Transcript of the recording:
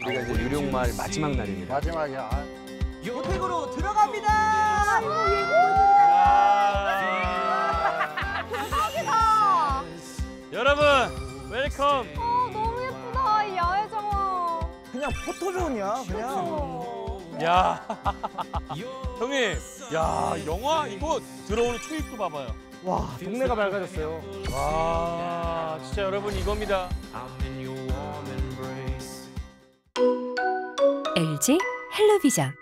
우리가 이제 뉴욕마을 마지막 날입니다. 마지막이야. 호텔으로 들어갑니다. 대박이다. 여러분 웰컴. 너무 예쁘다 이 야외 정원. 그냥 포토존이야 그냥. 야 형님, 야 영화 이거 들어오는 초입구 봐봐요. 와 동네가 밝아졌어요. 와 진짜 여러분 이겁니다. LG 헬로비전